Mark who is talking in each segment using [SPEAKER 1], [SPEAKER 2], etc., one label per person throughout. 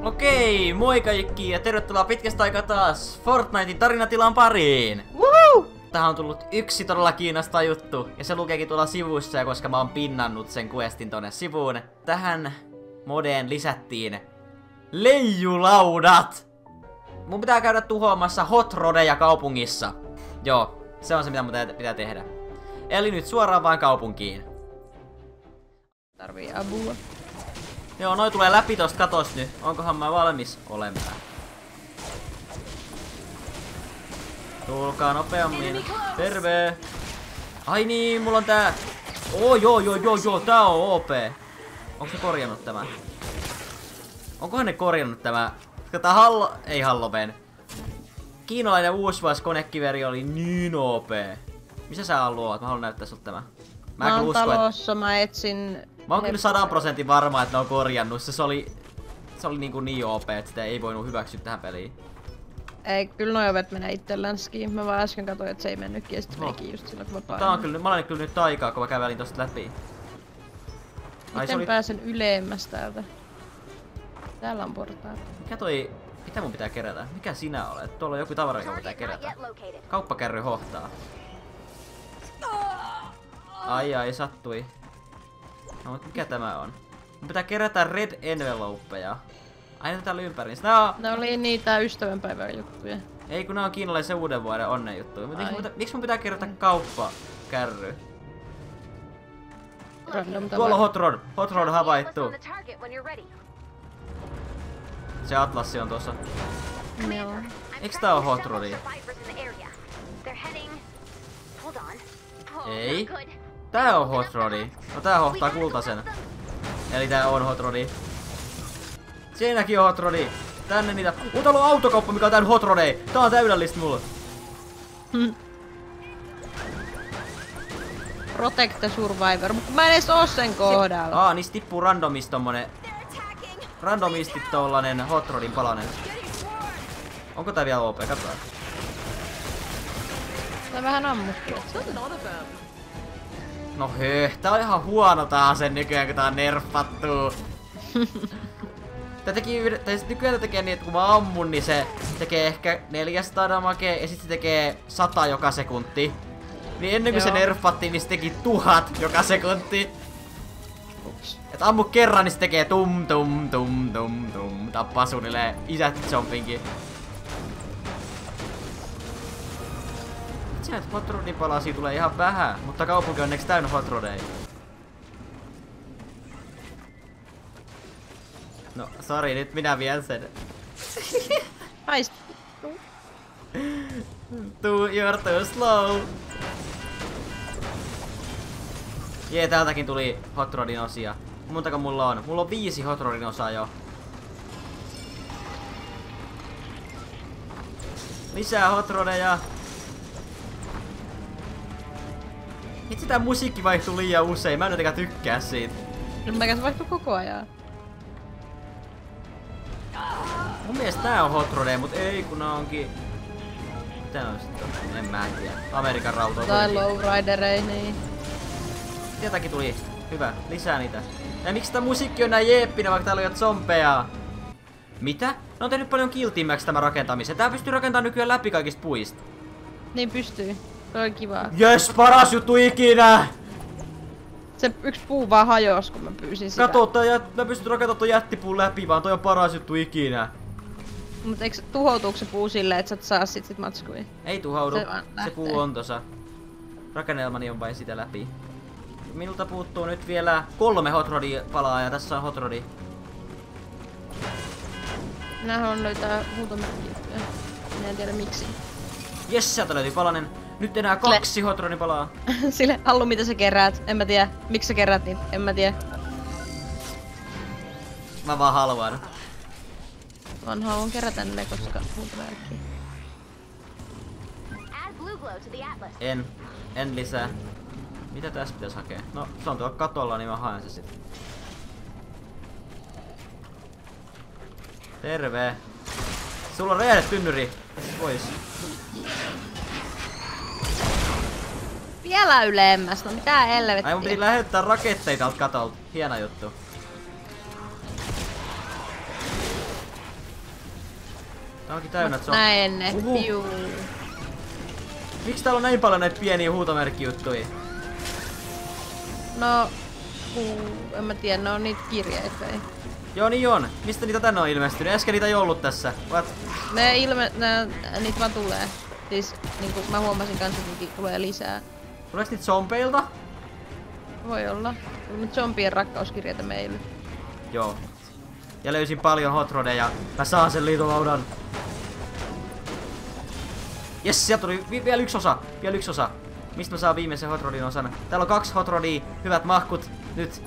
[SPEAKER 1] Okei, moi kaikki ja tervetuloa pitkästä aikaa taas Fortnitein tarinatilan pariin!
[SPEAKER 2] Woohoo!
[SPEAKER 1] Tähän on tullut yksi todella kiinnostava juttu, ja se lukeekin tuolla sivussa, koska mä oon pinnannut sen questin tonne sivuun. Tähän modeen lisättiin leijulaudat! Mun pitää käydä tuhoamassa hot rodeja kaupungissa. Joo, se on se mitä mun pitää tehdä. Eli nyt suoraan vaan kaupunkiin.
[SPEAKER 2] Tarvii apua.
[SPEAKER 1] Joo, noi tulee läpi tosta katos nyt. Onkohan mä valmis olemaan? Tulkaa nopeammin. Terve! Ai niin, mulla on tää... joo, tää on OP. Onko se korjannut tämä? Onkohan ne korjannut tämä? Tää ei Halloween. Kiinalainen uusvaiskonekkiveri oli niin OP. Missä sä luot? Mä haluan näyttää sulle tämä.
[SPEAKER 2] Mä oon talossa, mä etsin...
[SPEAKER 1] Mä oon kyllä 100% varma, että ne on korjannut. Se oli niin OP, että sitä ei voinut hyväksyä tähän peliin.
[SPEAKER 2] Ei, kyllä noi ovet menee itselläänkin. Mä vaan äsken katsoin, että se ei mennytkin ja sit menikin just silloin, kun mä painoin.
[SPEAKER 1] Tää on kyllä, mä olen kyllä nyt aikaa, kun mä kävelin tosta läpi.
[SPEAKER 2] Miten pääsen ylemmäs täältä? Täällä on portaat.
[SPEAKER 1] Mitä mun pitää kerätä? Mikä sinä olet? Tuolla on joku tavara, joka pitää kerätä. Kauppakärry hohtaa. Ai, sattui. No, mutta mikä tämä on? Mun pitää kerätä red envelopeja. Aina täällä ympäri.
[SPEAKER 2] Ne oli niitä ystävänpäivän juttuja.
[SPEAKER 1] Ei kun ne on kiinalaisen uuden vuoden onnen juttuja. Miksi mun pitää kerätä kauppakärry? Tuolla on hot rod. Hot rod havaittu. Se atlassi on tossa.
[SPEAKER 2] Joo.
[SPEAKER 1] Eiks tää oo hot rodi? Ei. Tää on hot rodi. No tää hohtaa kultasen. Eli tää on hot rodi. Siinäkin on hot rodi. Tänne niitä. Täällä on autokauppa, mikä on täynnä hot rodeja. Tää on täydellistä mulle.
[SPEAKER 2] Protect the Survivor, mutta mä en edes oo sen kohdalla.
[SPEAKER 1] Niistä tippuu randomista tommonen... Randomisti tollanen hot rodin palanen. Onko tää vielä OP? Katsotaan.
[SPEAKER 2] Tää vähän ammuttiin.
[SPEAKER 1] No tää on ihan huono tää ase nykyään, kun tää on nerfattu. Nykyään tää tekee niin, että kun mä ammun, niin se tekee ehkä 400 damagea ja sit se tekee 100 joka sekunti. Niin ennen kuin se nerfattiin, niin se teki 1000 joka sekunti. Et ammu kerran, niin se tekee tum. Tappaa suunnilleen isät zombinkin. Itse näitä hot rodin palasia tulee ihan vähän, mutta kaupunki on onneksi täynnä hot rodeja. No, sori, nyt minä vien sen.
[SPEAKER 2] Haist.
[SPEAKER 1] You're too slow. Jee, täältäkin tuli hot rodin osia. Montako mulla on? Mulla on 5 hot rodin osaa jo. Lisää hot rodeja. Itse tää musiikki vaihtuu liian usein, mä en jotenkaan tykkää siitä.
[SPEAKER 2] Mä vaihtuu koko ajan.
[SPEAKER 1] Mun mielestä tää on hot rode, mut ei kun nää onkin... Mitä on sitten? En mä tiedä. Amerikan rautoja.
[SPEAKER 2] Tai lowriderei, niin.
[SPEAKER 1] Jotakin tuli. Hyvä, lisää niitä. Ja miksi tää musiikki on näin jeeppinen, vaikka täällä on jo zombeja? Mitä? Ne on tehnyt paljon kiltimmäksi tämä rakentamisen. Tää pystyy rakentamaan nykyään läpi kaikista puista.
[SPEAKER 2] Niin pystyy. Se on kivaa.
[SPEAKER 1] Jes, paras juttu ikinä!
[SPEAKER 2] Se yksi puu vaan hajos, kun mä pyysin sitä.
[SPEAKER 1] Kato, mä pystyn rakentamaan ton jättipuun läpi, vaan toi on paras juttu ikinä.
[SPEAKER 2] Mut eiks tuhoutuuko se puu silleen, et sä et saa sit matskui?
[SPEAKER 1] Ei tuhoudu. Se puu on tossa. Rakennelmani on vain sitä läpi. Minulta puuttuu nyt vielä 3 hot rodia palaa ja tässä on hot rodi.
[SPEAKER 2] Minä haluan löytää huutomerkkiä. Minä en tiedä miksi.
[SPEAKER 1] Jes, sieltä löytyy palanen. Nyt enää 2 hot rodin palaa.
[SPEAKER 2] Sille, Allu, mitä sä keräät? En mä tiedä. Miksi sä keräät niitä? En mä tiedä.
[SPEAKER 1] Mä vaan haluan.
[SPEAKER 2] Mä haluan kerätä ne, koska huutomerkkiä.
[SPEAKER 1] En lisää. Mitä tässä pitäis hakea? No, se on tuolla katolla, niin mä haen se sit. Terve. Sulla on räjähdetynnyri. Pois.
[SPEAKER 2] Vielä ylemmäs, no mitä helvettiä.
[SPEAKER 1] Ai mun piti lähettää raketteita täältä katolta. Hieno juttu. Tää onkin täynnä zombi.
[SPEAKER 2] Näin ne.
[SPEAKER 1] Uhu.
[SPEAKER 2] Juu.
[SPEAKER 1] Miksi täällä on näin paljon näitä pieniä huutomerkkijuttuja?
[SPEAKER 2] No, en mä tiedä, ne on niitä kirjeitä.
[SPEAKER 1] Joo niin on. Mistä niitä tänne on ilmestynyt? Äsken niitä ei ollut tässä. What?
[SPEAKER 2] Niitä vaan tulee. Siis niinku mä huomasin kanssa, että niitä tulee lisää.
[SPEAKER 1] Tuleeks niitä zombeilta?
[SPEAKER 2] Voi olla. Nyt zombien rakkauskirjeitä meille.
[SPEAKER 1] Joo. Ja löysin paljon hot rodeja. Mä saan sen liitolaudan. Jes, sieltä tuli vielä yksi osa. Vielä yksi osa. Mistä mä saan viimeisen hot rodin osan? Täällä on 2 hot rodia. Hyvät mahkut. Nyt.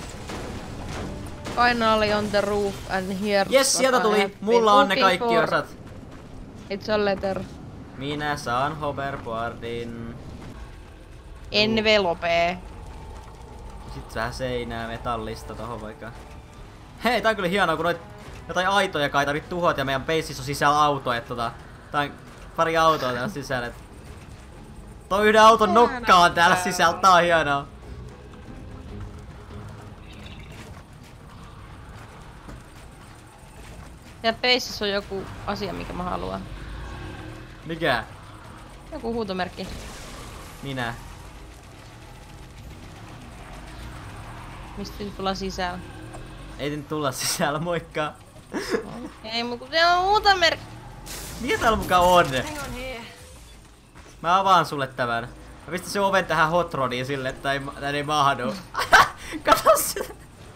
[SPEAKER 2] Finally on the roof and here.
[SPEAKER 1] Jes, sieltä tuli. Mulla on ne kaikki osat.
[SPEAKER 2] It's a letter.
[SPEAKER 1] Minä saan hoverboardin.
[SPEAKER 2] Envelope.
[SPEAKER 1] Sitten vähän seinää metallista tohon vaikka. Hei, tää on kyllä hienoa, kun noit jotain aitoja kai tarvit tuhot ja meidän beississä on sisällä auto, et tää on pari autoa täällä sisällä. Toi yhden auton nokka on täällä sisällä, tää on hienoa.
[SPEAKER 2] Ja peississä on joku asia, mikä mä haluan.
[SPEAKER 1] Mikä?
[SPEAKER 2] Joku huutomerkki.
[SPEAKER 1] Minä.
[SPEAKER 2] Mistä nyt tullaan sisällä?
[SPEAKER 1] Ei nyt tulla sisällä, moikka.
[SPEAKER 2] Ei, mutta se on huutomerkki.
[SPEAKER 1] Mikä täällä mukaan on? Mä avaan sulle tämän. Mä pistän sen oven tähän hot rodiin sille, että tän ei mahdu. Kato sitä!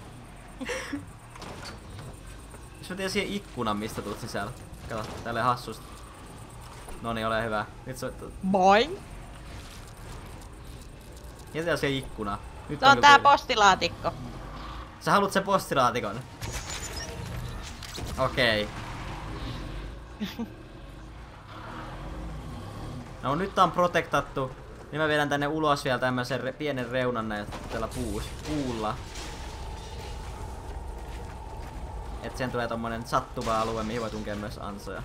[SPEAKER 1] Jos mä teen siihen ikkunan, mistä tulet sisällä. Kato, tälleen hassusti. Noniin, ole hyvä. Nyt soittaa.
[SPEAKER 2] Boing!
[SPEAKER 1] Jätetään siihen ikkuna. Nyt
[SPEAKER 2] Se on tää
[SPEAKER 1] kyllä...
[SPEAKER 2] postilaatikko.
[SPEAKER 1] Sä haluat sen postilaatikon? Okei. No nyt tää on protektattu. Niin mä vedän tänne ulos vielä tämmösen pienen reunan näillä tällä puulla. Et sen tulee tommonen sattuva alue, mihin voi tunkea myös ansoja.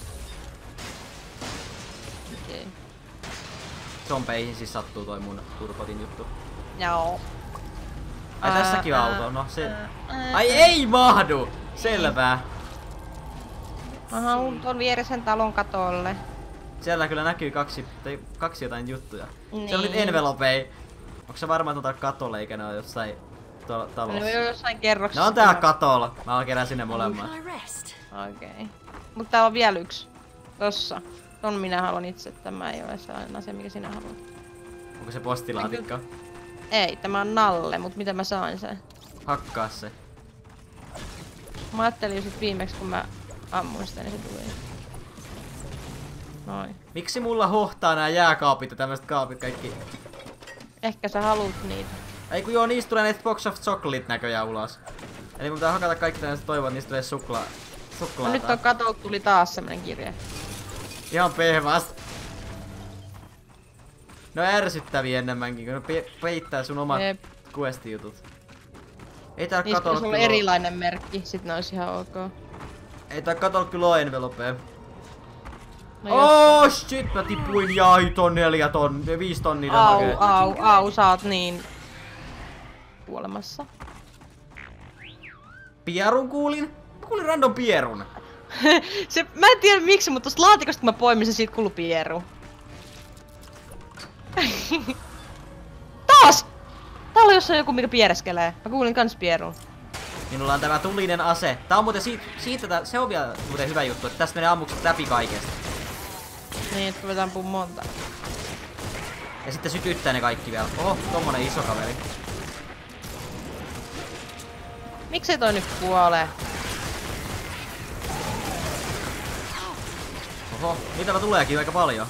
[SPEAKER 2] Okei. Okay.
[SPEAKER 1] Zombeihin siis sattuu toi mun turpotin juttu.
[SPEAKER 2] Joo.
[SPEAKER 1] Ai tässäkin on auto, no se... Ai ei mahdu! Selvää.
[SPEAKER 2] Mä haluun tuon vierisen talon katolle.
[SPEAKER 1] Siellä kyllä näkyy kaksi jotain juttuja.
[SPEAKER 2] Niin.
[SPEAKER 1] Siellä on nyt envelopei. Onko se varmaan tuota katolle eikä ne ole jossain talossa?
[SPEAKER 2] Ne on jossain kerroksessa.
[SPEAKER 1] Ne on täällä katolla. Mä kerään sinne molemmat.
[SPEAKER 2] Okei. Okay. Mutta täällä on vielä yksi. Tossa. Ton minä haluan itse. Tämä ei ole sellainen asia, mikä sinä haluat.
[SPEAKER 1] Onko se postilaatikko?
[SPEAKER 2] Ei, tämä on nalle, mut miten mä saan sen?
[SPEAKER 1] Hakkaa se.
[SPEAKER 2] Mä ajattelin sit viimeksi kun mä ammuin sitä, niin se tuli. Noin.
[SPEAKER 1] Miksi mulla hohtaa nää jääkaapit ja tämmöiset kaapit kaikki?
[SPEAKER 2] Ehkä sä haluut niitä.
[SPEAKER 1] Ei kun joo, niistä tulee näitä Box of Chocolate näköjään ulos. Eli mun pitää hakata kaikki tämmöiset toivot, niistä tulee suklaata.
[SPEAKER 2] No nyt on katolta tuli taas semmonen kirje.
[SPEAKER 1] Ihan pehmast. Ne on ärsyttäviä enemmänkin, kun ne peittää sun omat quest-jutut. Ei tää
[SPEAKER 2] niistä
[SPEAKER 1] katolla
[SPEAKER 2] kyllä on erilainen merkki, sit ne ois ihan ok.
[SPEAKER 1] Ei tää katolla kyllä oo envelopea.
[SPEAKER 2] No
[SPEAKER 1] Shit, mä tipuin jaiton 5 tonnia damagea.
[SPEAKER 2] Au, sä oot niin... kuolemassa.
[SPEAKER 1] Pierun kuulin? Mä kuulin random pierun.
[SPEAKER 2] Mä en tiedä miksi, mutta tosta laatikosta kun mä poimin, se siitä kuului pieru. Taas! Täällä on jossain joku, mikä piereskelee. Mä kuulin kans pierun.
[SPEAKER 1] Minulla on tämä tulinen ase. Tää on muuten se on vielä muuten hyvä juttu, että tästä menee ammukset läpi kaikesta.
[SPEAKER 2] Niin, että voidaan ampua monta.
[SPEAKER 1] Ja sitten sytyttää ne kaikki vielä. Oho, tommonen iso kaveri.
[SPEAKER 2] Miksei toi nyt kuole?
[SPEAKER 1] Oho, niitä tuleekin aika paljon.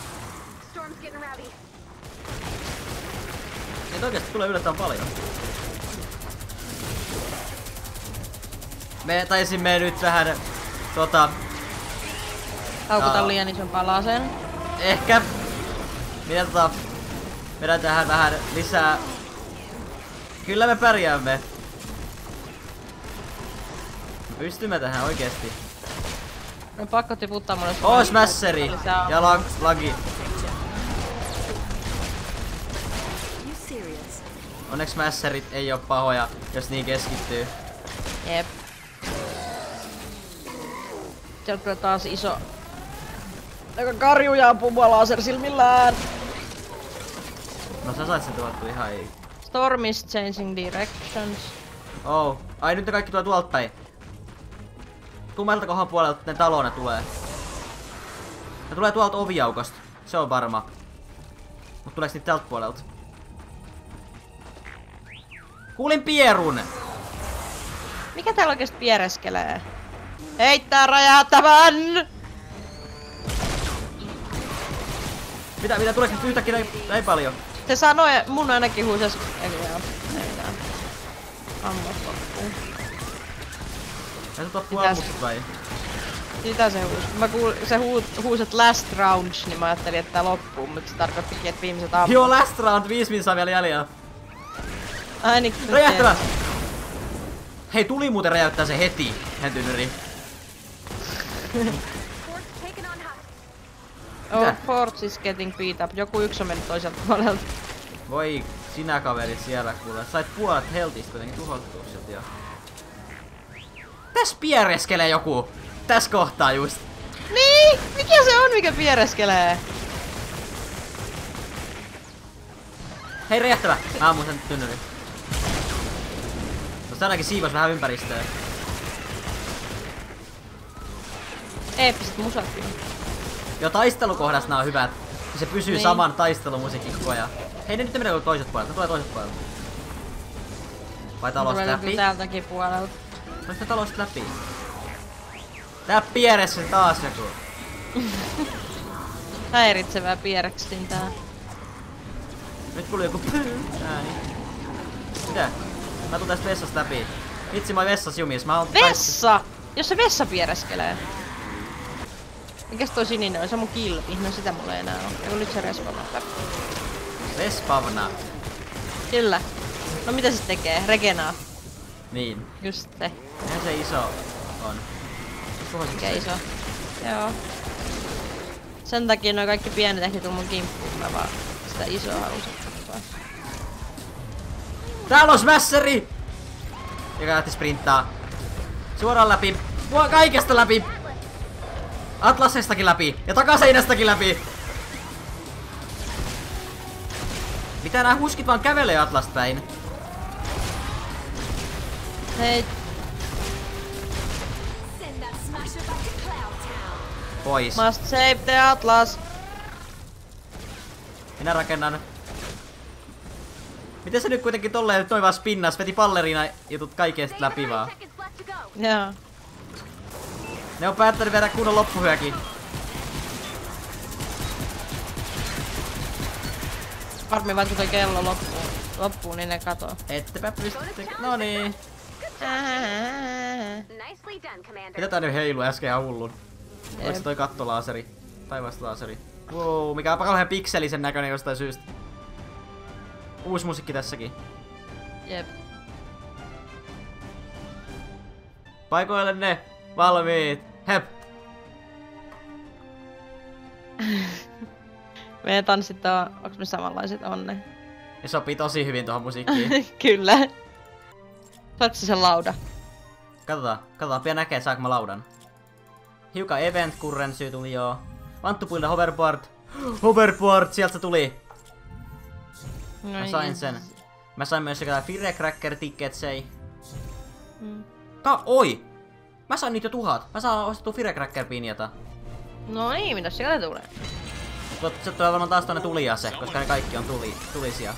[SPEAKER 1] Niitä oikeesti tulee yllättävän paljon. Me taisimme nyt vähän
[SPEAKER 2] Haukuta liian ison palasen.
[SPEAKER 1] ehkä minä vedän tähän vähän lisää. Kyllä me pärjäämme. Me pystymme tähän oikeesti.
[SPEAKER 2] No pakko tiputtaa mulle
[SPEAKER 1] Smasheri ja lagi. Onneksi Smasherit ei oo pahoja, jos niin keskittyy.
[SPEAKER 2] Jep. Sieltä tulee taas iso joka karjuu ja ampuu mua lasersilmillään.
[SPEAKER 1] No sä sait sen tuottu ihan ei.
[SPEAKER 2] Storm is changing directions.
[SPEAKER 1] Oh. Ai nyt ne kaikki tulee tuolta päin. Tummelta kohan puolelta ne talona tulee. Ne tulee tuolta oviaukosta. Se on varma. Mut tuleeks niitä tältä puolelta? Kuulin pierun!
[SPEAKER 2] Mikä täällä oikeesti piereskelee? Heittää räjähtävän!
[SPEAKER 1] Mitä tuleeks nyt yhtäkkiä näin paljon?
[SPEAKER 2] Se sanoi, mun ainakin huuses... Ei ammus loppuun.
[SPEAKER 1] Ei se loppu ammuttu vai?
[SPEAKER 2] Sitä se huusi. Se huusi, last rounds, niin mä ajattelin, että tää loppuu, mutta se tarkoittikin, että viimeiset ammut.
[SPEAKER 1] Joo, last round, 5 minsaa vielä jäljellä.
[SPEAKER 2] Ai niin.
[SPEAKER 1] Räjähtävä! Hei, tuli muuten räjäyttää se heti, Hentynyri.
[SPEAKER 2] Oh, Forge is getting beat up. Joku yksi on mennyt toiselta puolelta.
[SPEAKER 1] Voi, sinä kaveri siellä kuule. Sait puolet heltistä kuitenkin tuhottua sieltä jo. Täs piereskelee joku. Täs kohtaa just.
[SPEAKER 2] Niin! Mikä se on, mikä piereskelee?
[SPEAKER 1] Hei, räjähtävä! Mä ammun sen tynnyrin. No se ainakin siivos vähän ympäristöä.
[SPEAKER 2] Eeppiset musatkin.
[SPEAKER 1] Jo taistelukohdassa nää on hyvät. Se pysyy
[SPEAKER 2] niin.
[SPEAKER 1] saman taistelumusiikin koko ajan. Hei, ne nyt menee toiset puolelta. Ne tulee toiset puolelta. Vai talosta läpi?
[SPEAKER 2] Tulee täältäkin puolelta.
[SPEAKER 1] Noista talosta läpi. Tää pieressä taas joku.
[SPEAKER 2] Häiritsevää pierekstintää.
[SPEAKER 1] Nyt tuli joku ääni. Mitä? Mä tuun tästä vessasta läpi. Vitsi, mä oon vessas jumis. Mä oon
[SPEAKER 2] Vessa! Jos se vessa piereskelee. Mikäs toi sininen on? Se on mun kilpi. No sitä mulla ei enää oo. Eiku nyt se respawna.
[SPEAKER 1] Respawna.
[SPEAKER 2] Kyllä. No mitä se tekee? Regenaa.
[SPEAKER 1] Niin.
[SPEAKER 2] Just se.
[SPEAKER 1] Eihän se iso on.
[SPEAKER 2] Mikä iso? Joo. Sen takia noi kaikki pienet ehti tuu mun kimppuun. Mä vaan sitä isoa halusin.
[SPEAKER 1] Täällä on smässeri! Joka lähti sprinttaa. Suoraan läpi. Kaikesta läpi. Atlasestakin läpi. Ja takaseinästäkin läpi. Mitä nää huskit vaan kävelee Atlasta päin?
[SPEAKER 2] Hei.
[SPEAKER 1] Pois.
[SPEAKER 2] Must save the Atlas.
[SPEAKER 1] Minä rakennan. Miten se nyt kuitenkin tolleen nyt noin vaan spinnas? Veti balleriina jutut kaikesta läpi vaan.
[SPEAKER 2] Joo.
[SPEAKER 1] Ne on päättänyt vedä kunnon loppuhyökin.
[SPEAKER 2] Harmi vaan kun toi kello loppuu, niin ne katoo.
[SPEAKER 1] Ettepä pysty. Noniin. Mitä tää nyt heilu äsken ihan hullun? Oliko se toi kattolaaseri? Taivaastolaaseri. Wow, mikä on kauhean pikselisen näköinen jostain syystä. Uusi musiikki tässäkin.
[SPEAKER 2] Jep.
[SPEAKER 1] Paikoille ne. Valmiit. Hep.
[SPEAKER 2] Meidän tanssit on, onks me samanlaiset? On ne.
[SPEAKER 1] Ne sopii tosi hyvin tuohon musiikkiin.
[SPEAKER 2] Kyllä. Saatko sen lauda?
[SPEAKER 1] Katsotaan, pian näkee, saanko mä laudan. Hiukan event currency tuli joo. Want to build a hoverboard. Hoverboard, sieltä se tuli.
[SPEAKER 2] No
[SPEAKER 1] Mä sain sen. Mä sain myös sekä Firecracker ticketsei. Oi! Mä sain niitä jo 1000. Mä saan ostettua Firecracker pinjata.
[SPEAKER 2] No niin, mitä sieltä tulee?
[SPEAKER 1] Se tulee varmaan taas tonne tuliase, koska ne kaikki on tulisia.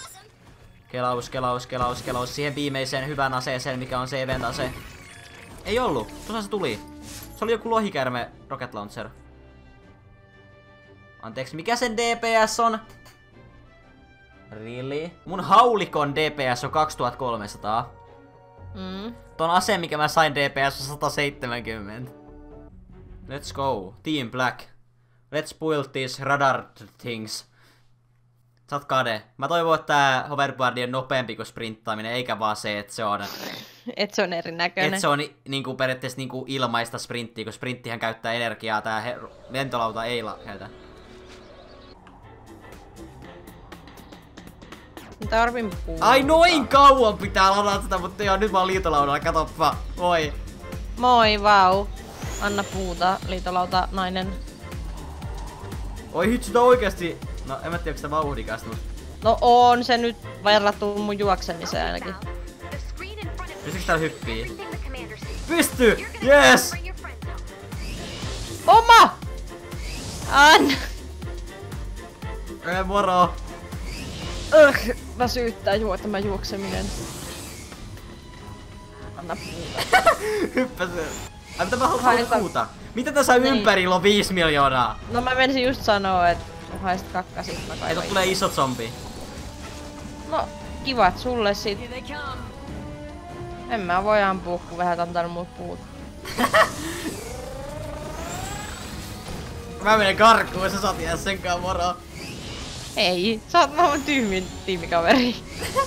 [SPEAKER 1] Kelaus siihen viimeiseen hyvään aseeseen, mikä on se event-ase. Ei ollut, tuossa se tuli. Se oli joku lohikärme rocket launcher. Anteeksi, mikä sen DPS on? Really? Mun haulikon DPS on 2300. Ton aseen, mikä mä sain DPS on 170. Let's go. Team Black. Let's build these radar things. Sä oot kade. Mä toivon, että tää hoverboardi on nopeampi kuin sprinttaaminen, eikä vaan se, että se on...
[SPEAKER 2] Et se on erinäköinen.
[SPEAKER 1] Et se on niinku periaatteessa niinku ilmaista sprinttiä, kun sprinttihän käyttää energiaa, tää lentolauta ei käytä.
[SPEAKER 2] Tarvin puuta.
[SPEAKER 1] Ai noin kauan pitää ladata sitä, mutta joo, nyt mä oon liitolaudalla, katoppa. Moi.
[SPEAKER 2] Moi, vau. Anna puuta, liitolauta nainen.
[SPEAKER 1] Oi hitsi, tää oikeesti... No en mä tiedä, onks tää vauhdikasta, mut...
[SPEAKER 2] No on se nyt verrattu mun juoksemiseen ainakin.
[SPEAKER 1] Pystyykö täällä hyppii? Pystyy! Yes!
[SPEAKER 2] Oma! Anna!
[SPEAKER 1] Moro!
[SPEAKER 2] Väsyttää tämä juokseminen. Anna puuta.
[SPEAKER 1] Hyppäsy. Ai mitä mä haluan puuta? Mitä tässä ympärillä on 5 miljoonaa?
[SPEAKER 2] No mä menisin just sanoa, että haist kakkasit mä
[SPEAKER 1] Ei
[SPEAKER 2] kaivoin.
[SPEAKER 1] tot tulee iso zombi.
[SPEAKER 2] No kivat sulle sit. En mä voi ampua, kun vähän antanut muut puut.
[SPEAKER 1] Mä menen karkuun, sä saat jää senkaan moro.
[SPEAKER 2] Ei, sä oot vaan tyhmin tiimikaveri.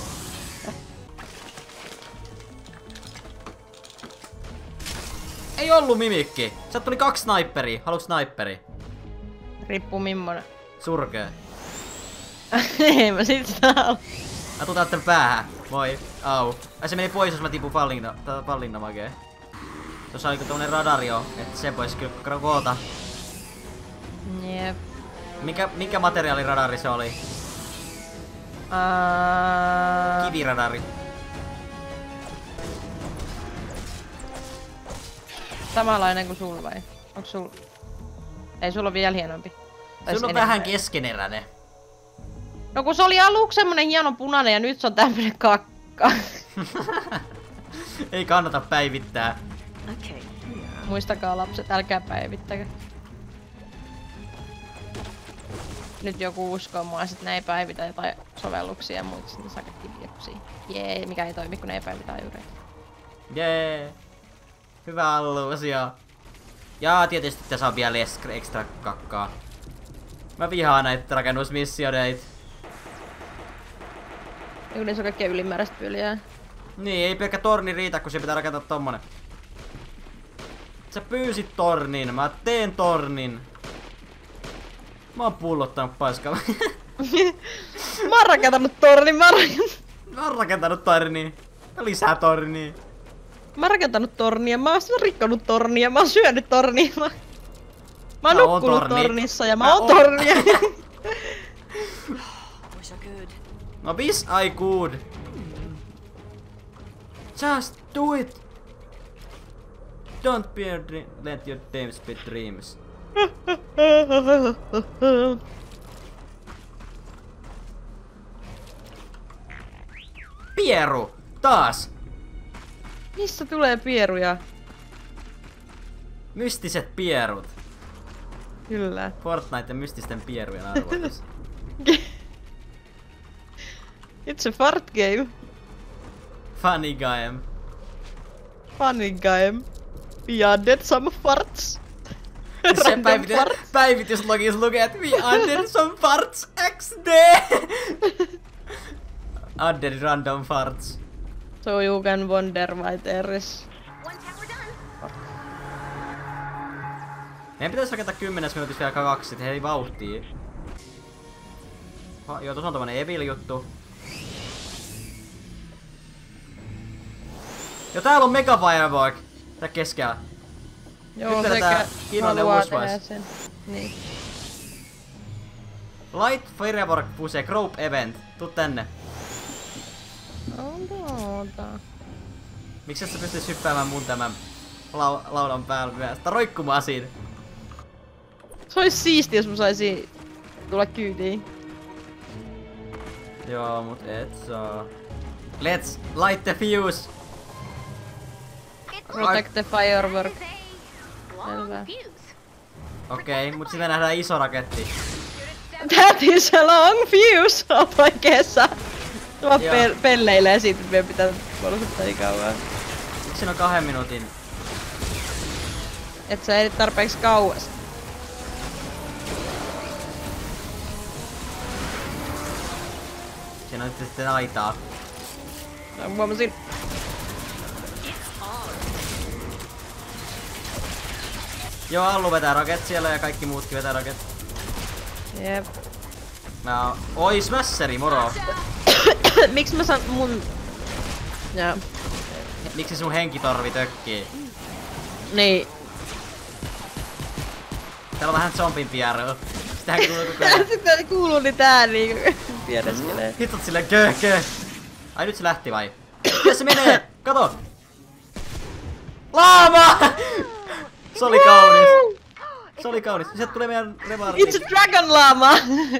[SPEAKER 1] Ei ollu mimikki. Sieltä tuli 2 sniperi. Haluatko sniperi?
[SPEAKER 2] Riippuu mimmonen.
[SPEAKER 1] Surkee.
[SPEAKER 2] Ei mä sit sitä halua.
[SPEAKER 1] Mä tuun täältä päähän. Moi. Au. Ai se meni pois, jos mä tipun pallinna makee. Tuossa oli tommonen radari jo, että se voisi kyllä koota.
[SPEAKER 2] Jep.
[SPEAKER 1] Mikä materiaaliradari se oli? Kiviradari.
[SPEAKER 2] Samanlainen kuin sul vai? Onks sul? Ei, sulla on vielä hienompi.
[SPEAKER 1] Sulla on vähän keskeneräinen.
[SPEAKER 2] No kun se oli aluksi semmonen hieno punainen ja nyt se on tämmönen kakka.
[SPEAKER 1] Ei kannata päivittää.
[SPEAKER 2] Muistakaa lapset, älkää päivittäkö. Nyt joku uskoo mua, sit ne ei päivitä jotain sovelluksia ja muut sinne sakettiviruksia. Jee, mikä ei toimi, kun ne ei päivitä ajureita.
[SPEAKER 1] Jee. Hyvä alluusio. Ja tietysti tässä on vielä extra kakkaa. Mä vihaan näitä rakennusmissioneita.
[SPEAKER 2] Joku niissä on kaikkia ylimääräistä pyljää.
[SPEAKER 1] Niin, ei pelkkä torni riitä, kun se pitää rakentaa tommonen. Sä pyysit tornin, mä teen tornin. Mä oon pullottanut paskalla.
[SPEAKER 2] Mä oon rakentanut tornin, mä
[SPEAKER 1] oon rakentanut tornia. Lisää tornia.
[SPEAKER 2] Mä oon rakentanut tornia, mä oon rikkonut tornia, mä oon syönyt tornia. Mä oon nukkunut tornissa ja mä oon tornia.
[SPEAKER 1] No wish I could. Just do it. Don't let your dreams be dreams. Pieru! Taas!
[SPEAKER 2] Mistä tulee pieruja?
[SPEAKER 1] Mystiset pierut.
[SPEAKER 2] Kyllä.
[SPEAKER 1] Fortnite mystisten pierujen arvoitus.
[SPEAKER 2] It's a fart game.
[SPEAKER 1] Funny game.
[SPEAKER 2] Funny game. We added some farts.
[SPEAKER 1] Se päivityslogis lukee, että we added some farts XD. Added random farts.
[SPEAKER 2] So you can wonder why there is...
[SPEAKER 1] Meidän pitäis rakentaa 10 minuutissa vielä 2, et hei vauhtii. Joo, tuossa on tommonen evil juttu. Jo täällä on Mega Firework! Tää keskellä.
[SPEAKER 2] Joo,
[SPEAKER 1] sekä
[SPEAKER 2] haluaa tehdä sen. Niin.
[SPEAKER 1] Light Firework Puse Group Event. Tuu tänne.
[SPEAKER 2] Oota.
[SPEAKER 1] Miksi et sä pystyis hyppäämään mun tämän laudan päällä myös? Tää roikkumaan siinä.
[SPEAKER 2] Se ois siisti, jos mä saisin tulla kyytiin.
[SPEAKER 1] Joo, mut et saa. Let's light the fuse!
[SPEAKER 2] Protect the firework. Selvä.
[SPEAKER 1] Okei, mut sitten nähdään iso raketti.
[SPEAKER 2] That is a long fuse! Oot oikeessa. Tuo pelleilee siitä, että meidän pitää puolustaa niin kauan.
[SPEAKER 1] Miksi siinä on 2 minuutin?
[SPEAKER 2] Et sä edit tarpeeksi kauas.
[SPEAKER 1] Siinä on nyt sitten aitaa.
[SPEAKER 2] Mä huomasin.
[SPEAKER 1] Joo, Allu vetää raket siellä ja kaikki muutkin vetää raket.
[SPEAKER 2] Jep.
[SPEAKER 1] Oi, Smasheri, moro!
[SPEAKER 2] Miksi mä saan mun... Jaa.
[SPEAKER 1] Miksi sun henkitorvi tökkii?
[SPEAKER 2] Niin.
[SPEAKER 1] Täällä on vähän zombin pieru. Tähän kuuluu koko ajan.
[SPEAKER 2] Sitten kuuluu niitä ääniä, kun piereskelee.
[SPEAKER 1] Hitsot silleen köh. Ai nyt se lähti vai? Missä se menee? Kato! Laama! Se oli kaunis. Se oli kaunis. Sieltä tulee meidän revardi.
[SPEAKER 2] It's a dragon llama!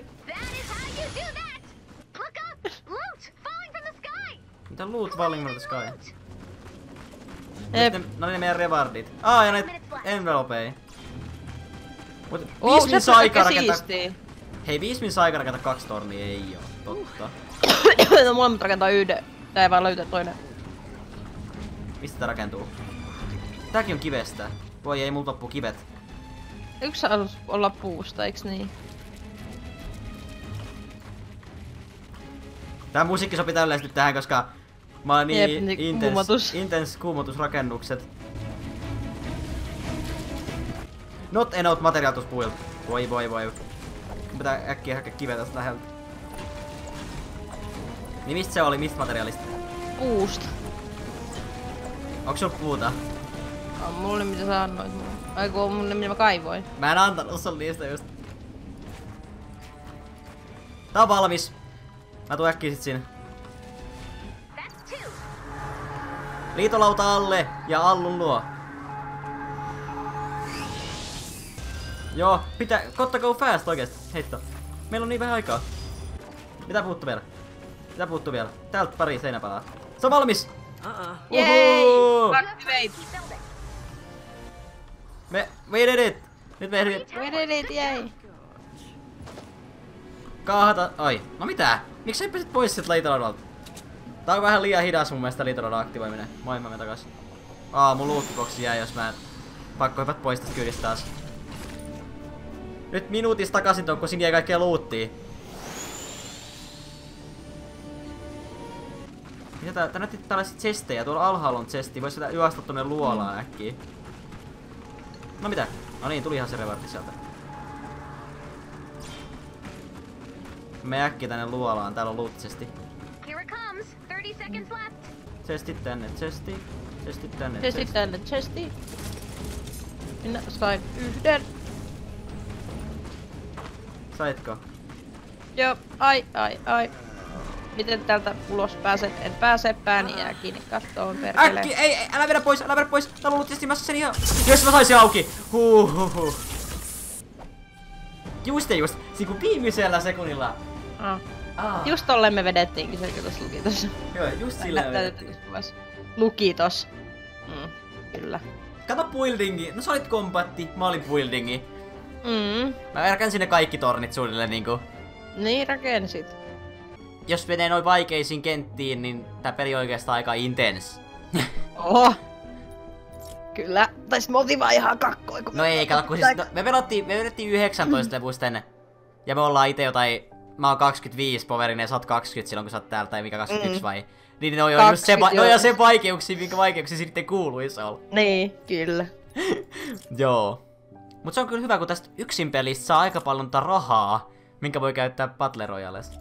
[SPEAKER 1] Mitä loot falling from the sky?
[SPEAKER 2] Jep.
[SPEAKER 1] No ne meidän rewardit. Ja näitä envelopeja. Mut
[SPEAKER 2] Oh,
[SPEAKER 1] 5 min saa aikaa
[SPEAKER 2] aika
[SPEAKER 1] rakentaa.
[SPEAKER 2] siistiä.
[SPEAKER 1] Hei, 5 min saa aikaa rakentaa 2 tornia, ei oo. Totta.
[SPEAKER 2] No molemmat rakentaa yhden. Tää ei vaan löytää toinen.
[SPEAKER 1] Mistä tää rakentuu? Tääkin on kivestä. Voi ei, multa loppuu kivet.
[SPEAKER 2] Yksi saa olla puusta, eiks niin?
[SPEAKER 1] Tää musiikki sopii täydellisesti tähän, koska mä oon niin
[SPEAKER 2] Jep, niin kuumotus.
[SPEAKER 1] kuumotusrakennukset. Not enough material to spoil. Voi. Pitää äkkiä hakea kiveä tästä läheltä. Niin mistä se oli? Mistä materiaalista?
[SPEAKER 2] Puusta.
[SPEAKER 1] Onks sulla puuta?
[SPEAKER 2] On mulle mitä sä annoit mulle. Aiku on mulle mitä mä kaivoin.
[SPEAKER 1] Mä en antanut sulle niistä just. Tää on valmis. Mä tuun äkkiä sit sinne. Liitolauta alle ja Allun luo. Joo, pitää, kotta go fast oikeesti, heitto. Meillä on niin vähän aikaa. Mitä puuttuu vielä? Täältä pari seinäpalaa. Se on valmis!
[SPEAKER 2] Jei!
[SPEAKER 1] Uhu!
[SPEAKER 2] Activate!
[SPEAKER 1] We did it! Nyt me ehdin
[SPEAKER 2] We did it, jei!
[SPEAKER 1] kaahata... Ai, no mitä? Miksi sä pääsit pois sieltä liitolaudalta? Tää on vähän liian hidas mun mielestä liitolaudan aktivoiminen. Moi, mä menen takas. Mun lootboxi jäi, jos mä en... Pakko hypät pois tästä kyydistä taas. Nyt minuutissa takaisin tuon, kun siinä jäi kaikkea loottia. Mitä tää näytti tällaisia chestejä, tuolla alhaalla on chesti, vois sitä juosta tonne luolaan äkkiä. No mitä? No niin, tuli ihan se revartti sieltä. Me äkkiä tänne luolaan, täällä on loot chesti. Chestit tänne, chesti. Chestit tänne,
[SPEAKER 2] Chesti tänne, chesti. Minä sain yhden.
[SPEAKER 1] Saitko?
[SPEAKER 2] Joo, ai. Miten täältä ulos pääset? En pääse, pääni jää kiinni kattoon, perkele.
[SPEAKER 1] Äkki! Ei, älä vedä pois! Tää on luutti, mä sen ihan... Jos mä saisin auki! Huhhuh. Just. Siinä kun viimeisellä sekunnilla.
[SPEAKER 2] Just tolleen me vedettiinkin se, kun tossa luki tossa.
[SPEAKER 1] Joo, just silleen vedettiin.
[SPEAKER 2] Luki tossa. Kyllä.
[SPEAKER 1] Kato buildingi. No sä olit kombatti, mä olin buildingi. Mä rakensin ne kaikki tornit suunnilleen niinku.
[SPEAKER 2] Niin rakensit.
[SPEAKER 1] Jos menee noin vaikeisiin kenttiin, niin tää peli on oikeastaan aika intens.
[SPEAKER 2] Oho! Kyllä. Tai sit me oltiin vaan ihan kakkoja.
[SPEAKER 1] No ei, kato, kun siis, me vedettiin 19 levusten. Ja me ollaan ite jotain... Mä oon 25 poverinen ja sä oot 20 silloin kun sä oot täällä, tai mikä 21 vai? Niin ne on jo just se vaikeuksia, minkä vaikeuksia sitten kuuluisi olla.
[SPEAKER 2] Niin, kyllä.
[SPEAKER 1] Joo. Mut se on kyllä hyvä, kun tästä yksin pelistä saa aika paljon rahaa, minkä voi käyttää Battle Royales.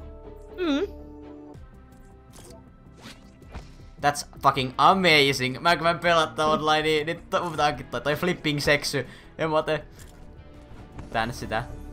[SPEAKER 1] That's fucking amazing. Kun mä pelattaa online, niin nyt onkin toi flipping seksy. Ja mä oon tän sitä.